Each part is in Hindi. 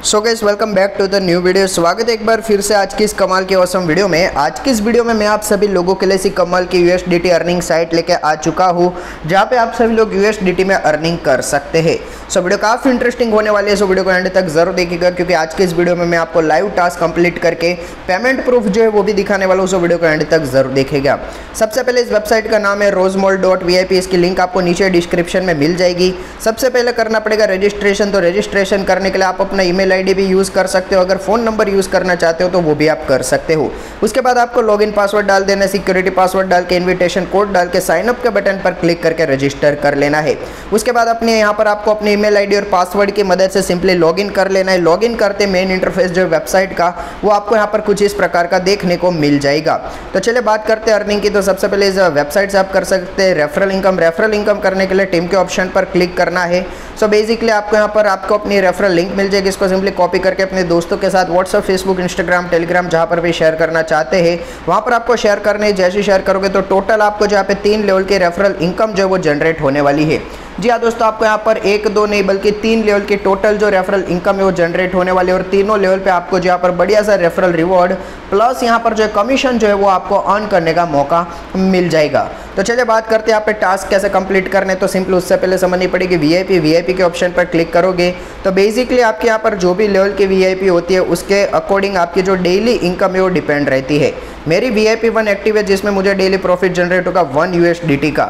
So guys welcome back to the new video. स्वागत है एक बार फिर से आज की इस कमाल की ऑसम वीडियो में। आज की इस वीडियो में मैं आप सभी लोगों के लिए इसी कमाल की यूएसडीटी अर्निंग साइट लेके आ चुका हूं, जहां पे आप सभी लोग यूएसडीटी में अर्निंग कर सकते हैं। सो वीडियो काफ़ी इंटरेस्टिंग होने वाली है, सो वीडियो को एंड तक जरूर देखिएगा, क्योंकि आज के इस वीडियो में मैं आपको लाइव टास्क कंप्लीट करके पेमेंट प्रूफ जो है वो भी दिखाने वाला हूँ। सो वीडियो को एंड तक जरूर देखिएगा। सबसे पहले इस वेबसाइट का नाम है rosemall.vip। इसकी लिंक आपको नीचे डिस्क्रिप्शन में मिल जाएगी। सबसे पहले करना पड़ेगा रजिस्ट्रेशन। तो रजिस्ट्रेशन करने के लिए आप अपना ईमेल आईडी भी यूज़ कर सकते हो, अगर फ़ोन नंबर यूज़ करना चाहते हो तो वो भी आप कर सकते हो। उसके बाद आपको लॉगिन पासवर्ड डाल देना, सिक्योरिटी पासवर्ड डाल के इन्विटेशन कोड डाल के साइन अप के बटन पर क्लिक करके रजिस्टर कर लेना है। उसके बाद अपने यहाँ पर आपको अपने ईमेल आईडी और पासवर्ड की मदद से सिंपली लॉगिन कर लेना है। लॉगिन करते मेन इंटरफेस जो वेबसाइट का वो आपको यहाँ पर कुछ इस प्रकार का देखने को मिल जाएगा। तो चलिए बात करते हैं अर्निंग की। तो सबसे पहले इस वेबसाइट से आप कर सकते हैं रेफरल इनकम। रेफरल इनकम करने के लिए टीम के ऑप्शन पर क्लिक करना है। सो बेसिकली आपको यहाँ पर आपको अपनी रेफरल लिंक मिल जाएगी। इसको सिंपली कॉपी करके अपने दोस्तों के साथ व्हाट्सअप, फेसबुक, इंस्टाग्राम, टेलीग्राम जहाँ पर भी शेयर करना चाहते हैं वहाँ पर आपको शेयर करने। जैसे शेयर करोगे तो टोटल आपको जहाँ पे 3 लेवल की रेफरल इनकम जो है वो जनरेट होने वाली है। जी हाँ दोस्तों, आपको यहाँ पर 1, 2 नहीं बल्कि 3 लेवल की टोटल जो रेफरल इनकम है वो जनरेट होने वाली है, और तीनों लेवल पे आपको जो यहाँ पर बढ़िया सा रेफरल रिवॉर्ड प्लस यहाँ पर जो कमीशन जो है वो आपको अर्न करने का मौका मिल जाएगा। तो चलिए बात करते हैं यहाँ पे टास्क कैसे कंप्लीट करने। तो सिंपल उससे पहले समझनी पड़ेगी वीआईपी के ऑप्शन पर क्लिक करोगे तो बेसिकली आपके यहाँ पर जो भी लेवल की वीआईपी होती है उसके अकॉर्डिंग आपकी जो डेली इनकम है वो डिपेंड रहती है। मेरी वीआईपी 1 एक्टिव है, जिसमें मुझे डेली प्रॉफिट जनरेट होगा 1 यूएसडीटी का।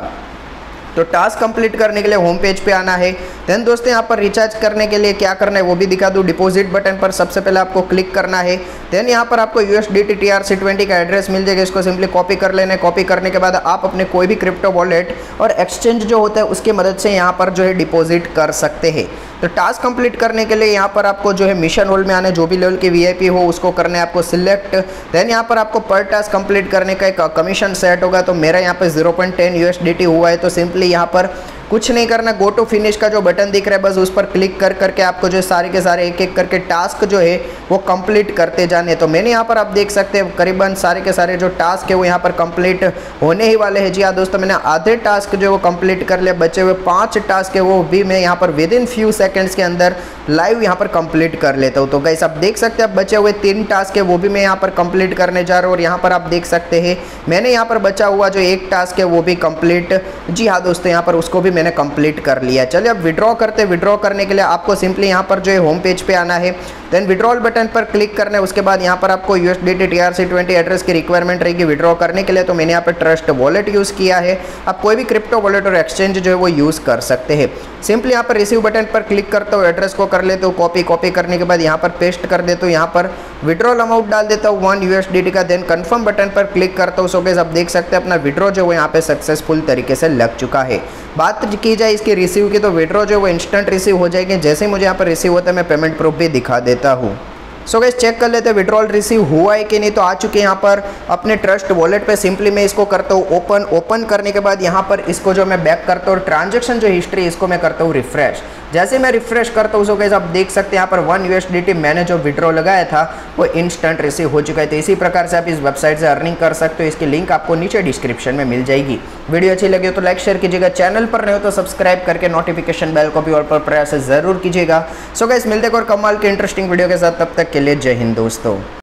तो टास्क कंप्लीट करने के लिए होम पेज पे आना है। देन दोस्तों यहाँ पर रिचार्ज करने के लिए क्या करना है वो भी दिखा दूँ। डिपॉजिट बटन पर सबसे पहले आपको क्लिक करना है। देन यहाँ पर आपको यूएसडीटी TRC20 का एड्रेस मिल जाएगा। इसको सिंपली कॉपी कर लेना है। कॉपी करने के बाद आप अपने कोई भी क्रिप्टो वॉलेट और एक्सचेंज जो होता है उसकी मदद से यहाँ पर जो है डिपॉजिट कर सकते हैं। तो टास्क कंप्लीट करने के लिए यहाँ पर आपको जो है मिशन रोल में आने, जो भी लेवल की वीआईपी हो उसको करना है आपको सिलेक्ट। देन यहाँ पर आपको पर टास्क कंप्लीट करने का एक कमीशन सेट होगा। तो मेरा यहाँ पर 0.10 यूएसडीटी हुआ है। तो सिंपली यहाँ पर कुछ नहीं करना, गो टू फिनिश का जो बटन दिख रहा है बस उस पर क्लिक कर करके आपको जो सारे के सारे एक एक करके टास्क जो है वो कंप्लीट करते जाने। तो मैंने यहाँ पर आप देख सकते हैं करीबन सारे के सारे जो टास्क है वो यहाँ पर कंप्लीट होने ही वाले हैं। जी हाँ दोस्तों, मैंने आधे टास्क जो वो कंप्लीट कर लिया। बचे हुए 5 टास्क है वो भी मैं यहाँ पर विद इन फ्यू सेकेंड्स के अंदर लाइव यहाँ पर कंप्लीट कर लेता हूँ। तो गाइस आप देख सकते हैं बचे हुए 3 टास्क है वो भी मैं यहाँ पर कंप्लीट करने जा रहा हूँ, और यहाँ पर आप देख सकते हैं मैंने यहाँ पर बचा हुआ जो 1 टास्क है वो भी कंप्लीट, जी हाँ दोस्तों, यहाँ पर उसको भी मैंने कंप्लीट कर लिया। चलिए अब विड्रॉ करते हैं। विड्रॉ करने के लिए आपको सिंपली यहाँ पर जो है होम पेज पे आना है। देन विड्रॉल बटन पर क्लिक करना है। उसके बाद यहाँ पर आपको यूएसडीटी TRC20 एड्रेस की रिक्वायरमेंट रहेगी विड्रॉ करने के लिए। तो मैंने यहाँ पर ट्रस्ट वॉलेट यूज़ किया है। आप कोई भी क्रिप्टो वॉलेट और एक्सचेंज जो है वो यूज़ कर सकते हैं। सिंपली यहाँ पर रिसीव बटन पर क्लिक करता हूँ, एड्रेस को कर लेते हो कॉपी करने के बाद यहाँ पर पेस्ट कर देता हूँ। यहाँ पर विड्रॉल अमाउंट डाल देता हूँ 1 यूएसडीटी का। देन कन्फर्म बटन पर क्लिक करता हूँ। सो गाइस आप देख सकते हैं अपना विड्रॉ जो है यहाँ पे सक्सेसफुल तरीके से लग चुका है। बात की जाए इसकी रिसीव की तो विड्रॉ जो है वो इंस्टेंट रिसीव हो जाएगी। जैसे ही मुझे यहाँ पर रिसीव होता है मैं पेमेंट प्रूफ भी दिखा देता हूँ। सो गाइस चेक कर लेते हैं विड्रॉल रिसीव हुआ है कि नहीं। तो आ चुके हैं यहाँ पर अपने ट्रस्ट वॉलेट पे। सिंपली मैं इसको करता हूँ ओपन करने के बाद यहाँ पर इसको जो मैं बैक करता हूँ, ट्रांजैक्शन जो हिस्ट्री इसको मैं करता हूँ रिफ्रेश। जैसे मैं रिफ्रेश करता हूँ सो गाइस आप देख सकते हैं यहाँ पर 1 यूएसडीटी मैंने जो विड्रॉ लगाया था वो इंस्टेंट रिसीव हो चुका है। तो इसी प्रकार से आप इस वेबसाइट से अर्निंग कर सकते हो। इसकी लिंक आपको नीचे डिस्क्रिप्शन में मिल जाएगी। वीडियो अच्छी लगी हो तो लाइक शेयर कीजिएगा, चैनल पर नहीं हो तो सब्सक्राइब करके नोटिफिकेशन बेल को भी ऑल पर प्रेस जरूर कीजिएगा। सो गाइस मिलते हैं और कमाल के इंटरेस्टिंग वीडियो के साथ, तब तक के लिए जय हिंद दोस्तों।